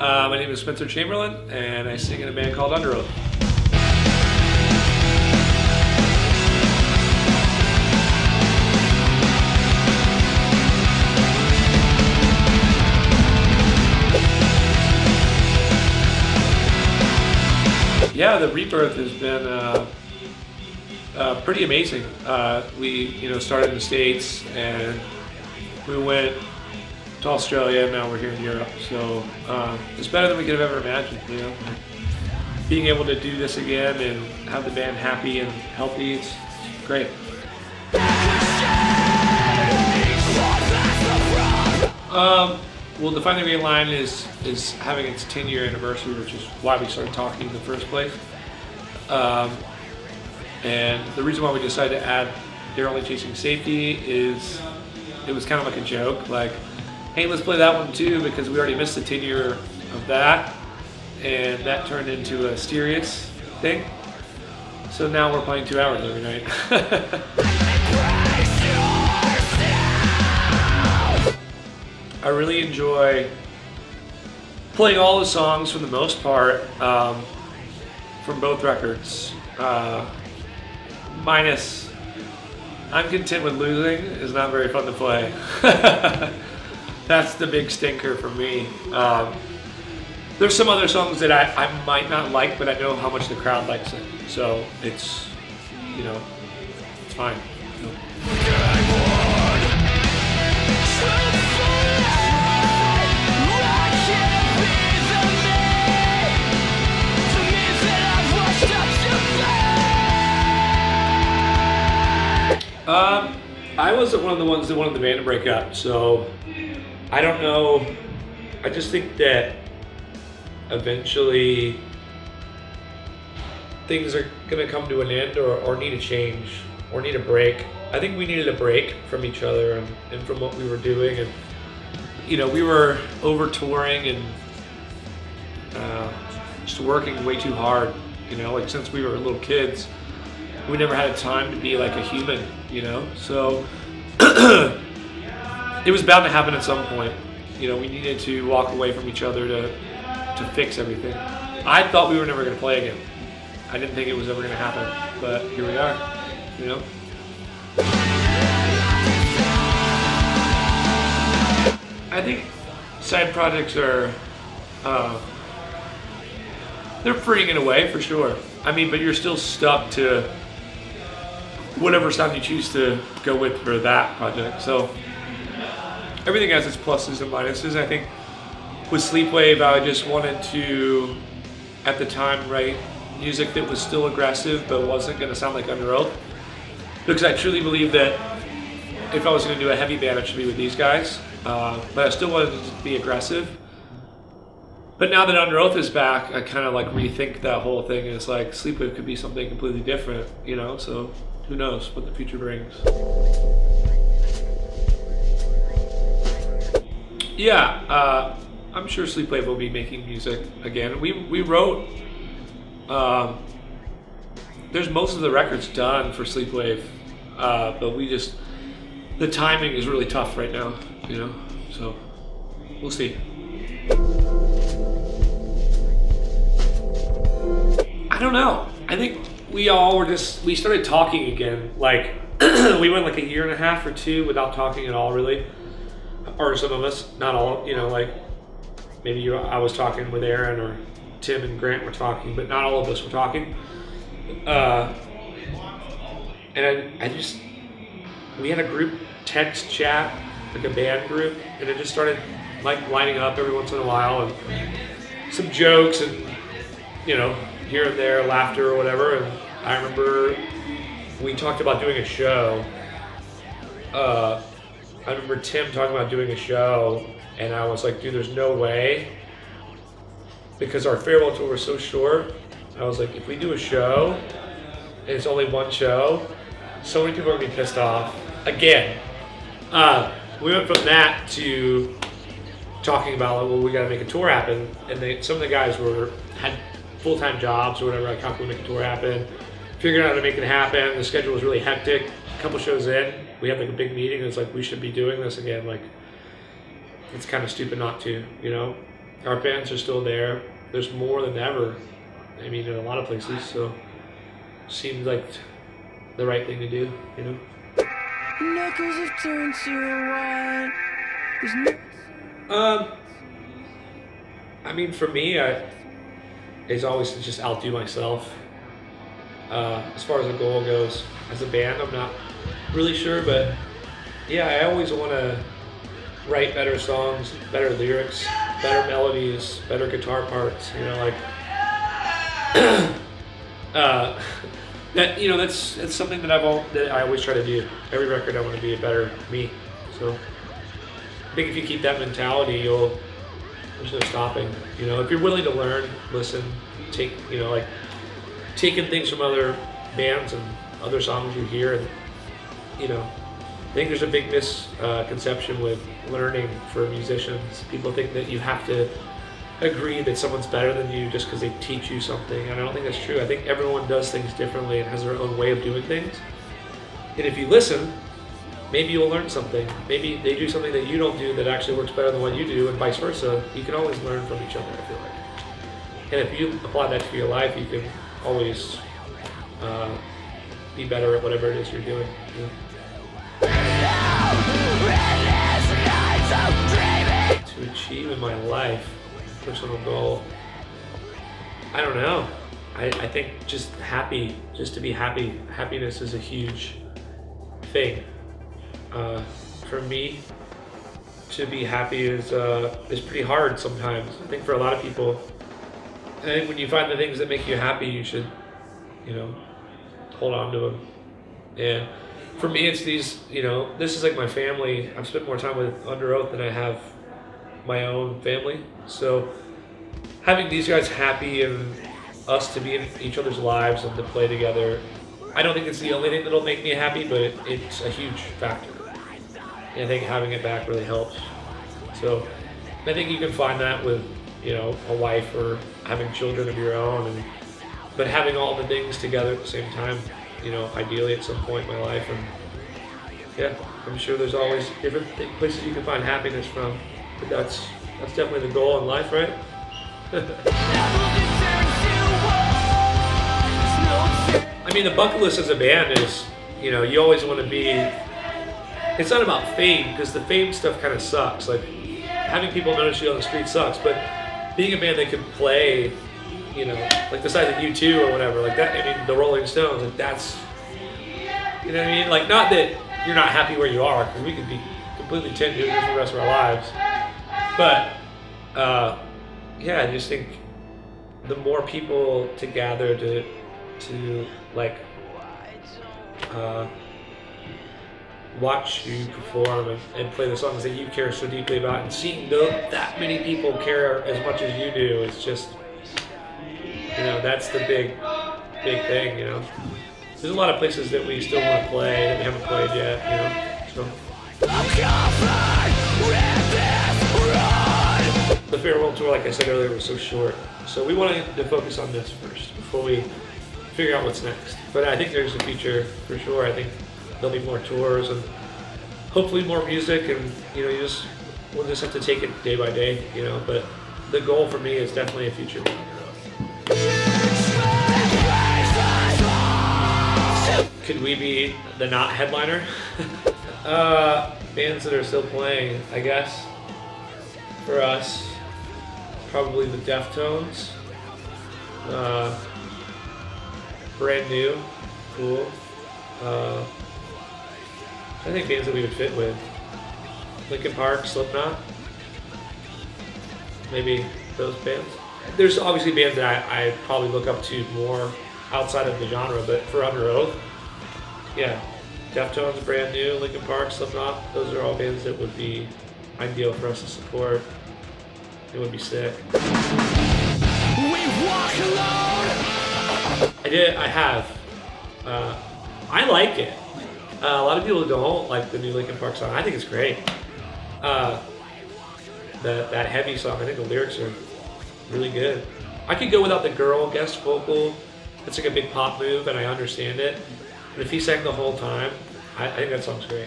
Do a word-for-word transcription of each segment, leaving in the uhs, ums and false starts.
Uh, my name is Spencer Chamberlain, and I sing in a band called Underoath. Yeah, the Rebirth has been uh, uh, pretty amazing. Uh, we, you know, started in the States, and we went to Australia, and now we're here in Europe. So um, it's better than we could have ever imagined. You know, being able to do this again and have the band happy and healthy, it's great. Um, well, Define the Green Line is is having its ten year anniversary, which is why we started talking in the first place. Um, and the reason why we decided to add They're Only Chasing Safety is it was kind of like a joke, like, hey, let's play that one too, because we already missed the ten year of that, and that turned into a serious thing. So now we're playing two hours every night. I really enjoy playing all the songs for the most part um, from both records. Uh, minus, I'm Content With Losing is not very fun to play. That's the big stinker for me. Um, there's some other songs that I, I might not like, but I know how much the crowd likes it. So it's, you know, it's fine. You know. Um, I wasn't one of the ones that wanted the band to break up, so I don't know. I just think that eventually things are going to come to an end or, or need a change or need a break. I think we needed a break from each other and, and from what we were doing. And, you know, we were over touring and uh, just working way too hard, you know, like since we were little kids. We never had time to be like a human, you know? So it was bound to happen at some point. You know, we needed to walk away from each other to, to fix everything. I thought we were never gonna play again. I didn't think it was ever gonna happen, but here we are, you know? I think side projects are, uh, they're freeing in a way for sure. I mean, but you're still stuck to whatever sound you choose to go with for that project. So everything has its pluses and minuses. I think with Sleepwave, I just wanted to, at the time, write music that was still aggressive but wasn't going to sound like Underoath. Because I truly believe that if I was going to do a heavy band, it should be with these guys. Uh, but I still wanted it to be aggressive. But now that Underoath is back, I kind of like rethink that whole thing. It's like Sleepwave could be something completely different, you know? So who knows what the future brings. Yeah, uh, I'm sure Sleepwave will be making music again. We we wrote. Um, there's most of the records done for Sleepwave, uh, but we just the timing is really tough right now, you know. So we'll see. I don't know. I think we all were just, we started talking again. Like, we went like a year and a half or two without talking at all, really. Or some of us, not all, you know, like maybe you, I was talking with Aaron or Tim and Grant were talking, but not all of us were talking. Uh, and I, I just, we had a group text chat, like a band group, and it just started like lining up every once in a while, and some jokes and, you know, here and there, laughter or whatever. And I remember we talked about doing a show. Uh, I remember Tim talking about doing a show, and I was like, dude, there's no way. Because our farewell tour was so short, I was like, if we do a show, and it's only one show, so many people are gonna be pissed off. Again, uh, we went from that to talking about, like, well, we gotta make a tour happen. And they, some of the guys were had full-time jobs or whatever, like how can we make a tour happen? Figured out how to make it happen. The schedule was really hectic. A couple shows in, we had like a big meeting. It was like, we should be doing this again. Like, it's kind of stupid not to, you know? our fans are still there. There's more than ever. I mean, in a lot of places, so seems like the right thing to do, you know. Knuckles have turned to white. Um, I mean, for me, I it's always to just outdo myself. Uh, as far as the goal goes, as a band, I'm not really sure, but yeah, I always want to write better songs, better lyrics, better melodies, better guitar parts. You know, like uh, that. You know, that's that's something that I've all, that I always try to do. Every record, I want to be a better me. So I think if you keep that mentality, you'll there's no stopping. You know, if you're willing to learn, listen, take you know like taking things from other bands and other songs you hear, and you know. I think there's a big misconception with learning for musicians. People think that you have to agree that someone's better than you just because they teach you something, and I don't think that's true. I think everyone does things differently and has their own way of doing things. And if you listen, maybe you'll learn something. Maybe they do something that you don't do that actually works better than what you do, and vice versa. You can always learn from each other, I feel like. And if you apply that to your life, you can always uh, be better at whatever it is you're doing. You know? To achieve in my life, personal goal, I don't know. I, I think just happy, just to be happy. Happiness is a huge thing. Uh, for me, to be happy is uh, is pretty hard sometimes. I think for a lot of people, I think when you find the things that make you happy, you should, you know, hold on to them. And for me, it's these, you know, this is like my family. I've spent more time with Underoath than I have my own family. So having these guys happy and us to be in each other's lives and to play together, I don't think it's the only thing that'll make me happy, but it, it's a huge factor. And I think having it back really helps. So I think you can find that with, you know, a wife or having children of your own, and but having all the things together at the same time, you know, ideally at some point in my life. And yeah, I'm sure there's always different th places you can find happiness from, but that's that's definitely the goal in life, right? I mean, the bucket list as a band is, you know, you always want to be, it's not about fame, because the fame stuff kind of sucks. Like, having people notice you on the street sucks, but being a band that can play, you know, like the size of U two or whatever, like that, I mean, the Rolling Stones, like that's, you know what I mean? Like, not that you're not happy where you are, because we could be completely content doing this for the rest of our lives. But, uh, yeah, I just think the more people to gather to, to like, uh, watch you perform and, and play the songs that you care so deeply about, and seeing the, that many people care as much as you do, it's just, you know, that's the big, big thing, you know. There's a lot of places that we still want to play that we haven't played yet, you know, so. The farewell tour, like I said earlier, was so short, so we wanted to focus on this first before we figure out what's next. But I think there's a future for sure. I think there'll be more tours and hopefully more music, and you know, you just we'll just have to take it day by day, you know. But the goal for me is definitely a future. Could we be the not headliner? uh, bands that are still playing, I guess. For us, probably the Deftones. Uh, brand new, cool. Uh, I think bands that we would fit with. Linkin Park, Slipknot. Maybe those bands. There's obviously bands that I, I probably look up to more outside of the genre, but for Underoath, yeah, Deftones, brand new, Linkin Park, Slipknot, those are all bands that would be ideal for us to support. It would be sick. We walk alone. I did, I have. Uh, I like it. Uh, a lot of people don't like the new Linkin Park song. I think it's great. Uh, the, that heavy song, I think the lyrics are really good. I could go without the girl guest vocal. It's like a big pop move, and I understand it. But if he sang the whole time, I, I think that song's great.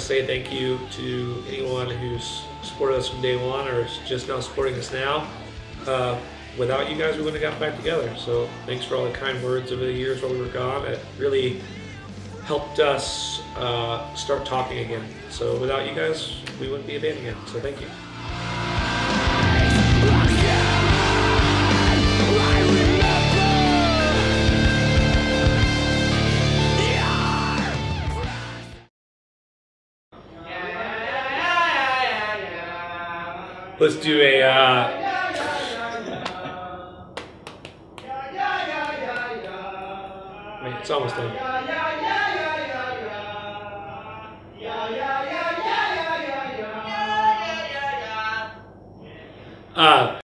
say thank you to anyone who's supported us from day one or is just now supporting us now. Uh, without you guys, we wouldn't have got back together. So thanks for all the kind words over the years while we were gone. It really helped us uh, start talking again. So without you guys, we wouldn't be a band again. So thank you. Let's do a, uh, wait, it's almost done. Uh,